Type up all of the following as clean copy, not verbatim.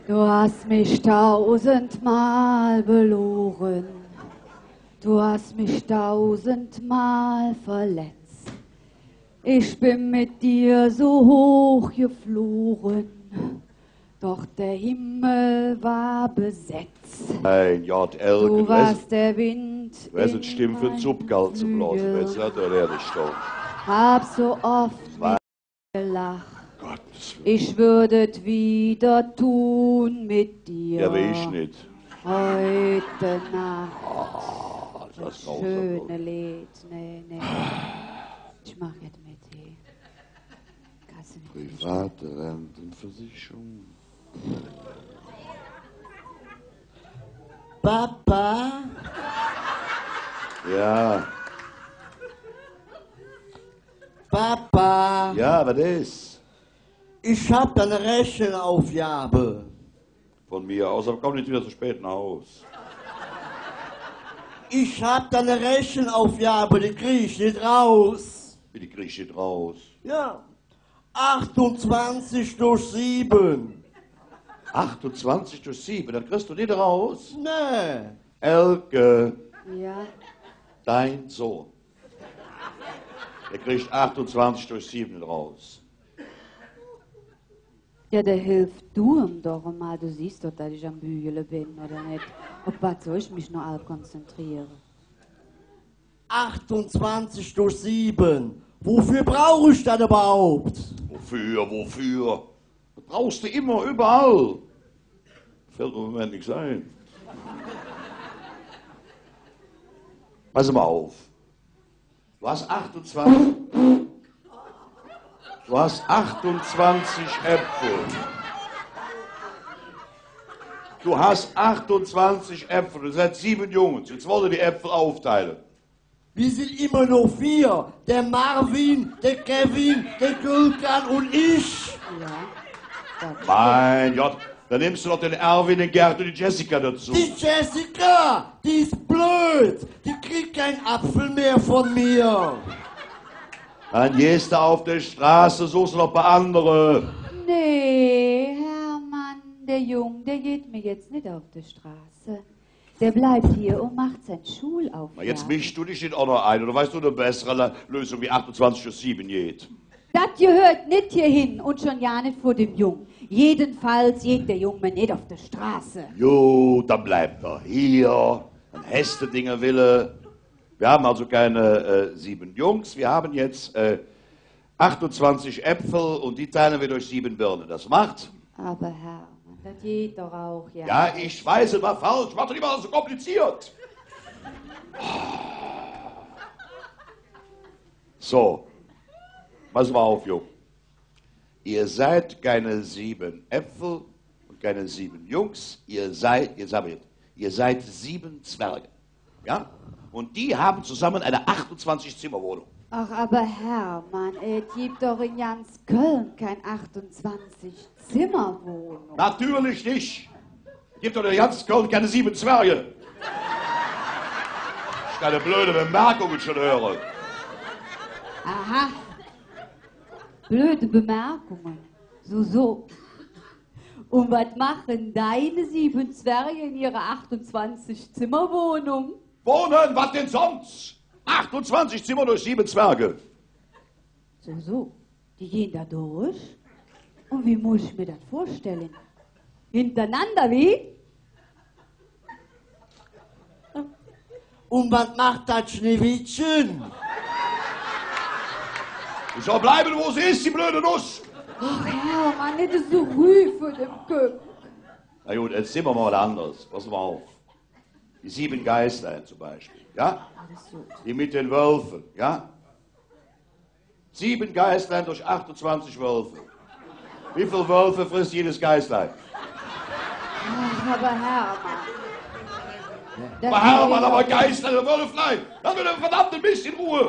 Du hast mich tausendmal belogen, du hast mich tausendmal verletzt. Ich bin mit dir so hoch geflogen, doch der Himmel war besetzt. Ein Jod Du Elgen, warst der Wind wer sind Stimmen für den Zupfgall zu blasen? Wer ist das ehrlich doch? Hab so oft Was? gelacht. Gottes Willen. Ich würde es wieder tun mit dir. Ja, will ich nicht. Heute Nacht. Das ist Schöne Lied. Nee. Ich mach jetzt mit. Hey. Kannst du nicht Private Rentenversicherung. Papa? Ja, Papa? ja, was ist? Ich hab eine Rechenaufgabe. Von mir aus, aber komm nicht wieder zu spät nach Haus. Ich hab eine Rechenaufgabe, die krieg ich nicht raus. Wie die krieg ich nicht raus? Ja. 28 durch 7. 28 durch 7, das kriegst du nicht raus. Nee. Elke, Ja, dein Sohn. Der kriegt 28 durch 7 nicht raus. ja, der hilft du ihm doch mal. Du siehst doch, dass ich am Bügeln bin, oder nicht? Auf was soll ich mich noch all konzentrieren? 28 durch 7. Wofür brauche ich das überhaupt? Wofür? Das brauchst du immer, überall. Fällt mir im Moment nichts ein. Pass mal auf. Du hast 28. Du hast 28 Äpfel. Du hast 28 Äpfel. Du seid 7 Jungs. Jetzt wollen wir die Äpfel aufteilen. Wir sind immer noch 4. Der Marvin, der Kevin, der Gülkan und ich. Ja, das Mein Gott, dann nimmst du noch den Erwin, den Gerd und die Jessica dazu. Die Jessica, die ist blöd. Die kriegt keinen Apfel mehr von mir. Dann gehst du auf der Straße, suchst du noch ein paar andere. Nee, Hermann, der Junge, der geht mir jetzt nicht auf die Straße. Der bleibt hier und macht sein Schulaufgaben. Na, jetzt mischst du dich nicht auch noch ein, oder weißt du eine bessere Lösung wie 28 durch 7 geht? Das gehört nicht hierhin und schon ja nicht vor dem Jungen. Jedenfalls geht der Junge nicht auf der Straße. Jo, dann bleibt er hier. Dann hast du Dinge Wille. Wir haben also keine 7 Jungs, wir haben jetzt 28 Äpfel und die teilen wir durch 7 Birnen. Das macht? Aber Hermann, das geht doch auch, ja. Ja, ich weiß, es war falsch. Mach doch nicht mal so kompliziert. So, pass mal auf, Jung. Ihr seid keine 7 Äpfel und keine 7 Jungs. Ihr seid 7 Zwerge. Ja? Und die haben zusammen eine 28-Zimmer-Wohnung. Ach, aber Hermann, es gibt doch in ganz Köln kein 28-Zimmer-Wohnung. Natürlich nicht. Gibt doch in ganz Köln keine 7 Zwerge. Ich keine blöde Bemerkungen schon höre. Aha. Blöde Bemerkungen. So. Und was machen deine 7 Zwerge in ihrer 28-Zimmer-Wohnung? Wohnen, was denn sonst? 28 Zimmer durch 7 Zwerge. So. Die gehen da durch. Und wie muss ich mir das vorstellen? Hintereinander, wie? Und was macht das Schneewittchen? Die soll bleiben, wo sie ist, die blöde Nuss. Ach Hermann, nicht so ruhig vor dem Köpf. Na gut, jetzt sind wir mal anders. Pass mal auf. Die 7 Geister zum Beispiel, ja? Alles gut. Die mit den Wölfen, ja? 7 Geißlein durch 28 Wölfe. Wie viele Wölfe frisst jedes Geißlein? Ach, aber Hermann. Das Aber Hermann, geht aber doch- Geißlein und Wölflein. Lass mir doch verdammt ein bisschen Ruhe.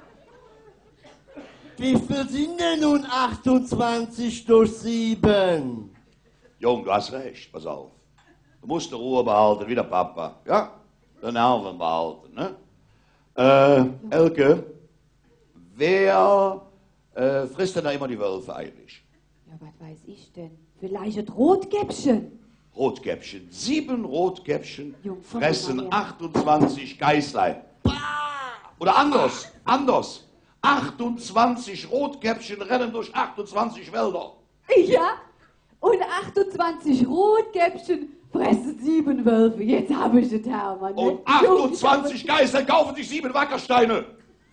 Wie viel sind denn nun 28 durch 7? Jung, du hast recht, pass auf. Du musst die Ruhe behalten, wie der Papa, ja? Den Nerven behalten, ne? Elke, wer frisst denn da immer die Wölfe eigentlich? Ja, was weiß ich denn? Vielleicht ein Rotkäppchen. Rotkäppchen. 7 Rotkäppchen Jung, komm fressen mal her. 28 Geißlein. Oder anders. 28 Rotkäppchen rennen durch 28 Wälder. Ja, und 28 Rotkäppchen fressen 7 Wölfe. Jetzt habe ich es, Hermann. ne? Und 28 Geißlein kaufen sich 7 Wackersteine.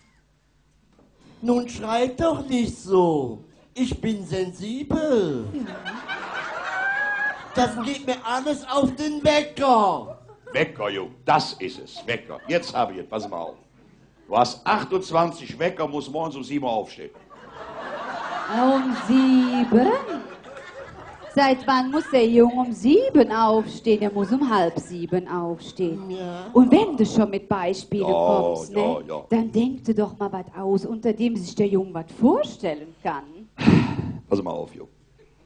Nun schreit doch nicht so. Ich bin sensibel. Das geht mir alles auf den Wecker. Wecker, Jung, das ist es, Wecker. Jetzt habe ich es, pass mal auf. Du hast 28 Wecker, musst morgens um 7 Uhr aufstehen. Um 7? Seit wann muss der Junge um 7 aufstehen? Er muss um 6:30 aufstehen. Ja. Und wenn du schon mit Beispielen Ja, kommst, ja, ne, ja. dann denk dir doch mal was aus, unter dem sich der Junge was vorstellen kann. Pass mal auf, Jung.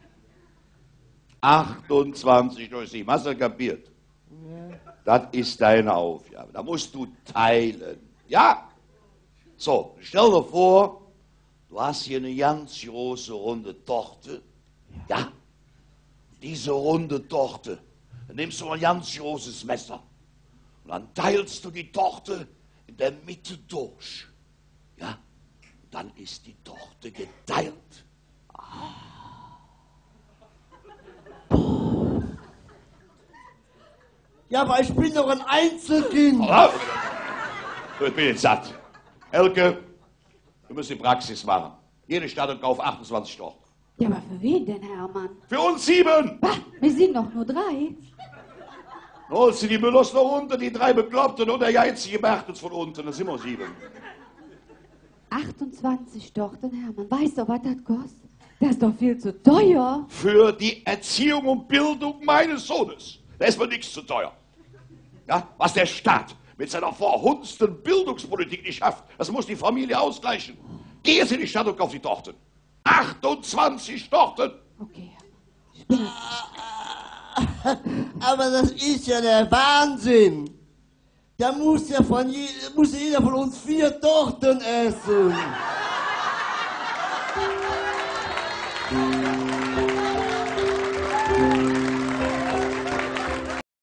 28 durch 7, hast du kapiert? Das ist deine Aufgabe. Da musst du teilen. Ja? So, stell dir vor, du hast hier eine ganz große runde Torte. Ja? Diese runde Torte, dann nimmst du ein ganz großes Messer und dann teilst du die Torte in der Mitte durch. Ja? Dann ist die Torte geteilt. Ja, aber ich bin doch ein Einzelkind. Oder? So, ich bin jetzt satt. Elke, wir müssen die Praxis machen. Jede Stadt und Kauf 28 Torten. Ja, aber für wen denn, Hermann? Für uns 7. Bah, wir sind doch nur 3. Holst du die Müllers noch runter, die 3 Bekloppten und der jeizige Bertels von unten, dann sind wir 7. 28 Torten, Hermann. Weißt du, was das kostet? Das ist doch viel zu teuer. Für die Erziehung und Bildung meines Sohnes. Da ist mir nichts zu teuer. Ja, was der Staat mit seiner verhunzten Bildungspolitik nicht schafft, das muss die Familie ausgleichen. Geh jetzt in die Stadt und kauf die Torten. 28 Torten. Okay, ich bin Aber das ist ja der Wahnsinn. Da muss ja jeder von uns 4 Torten essen.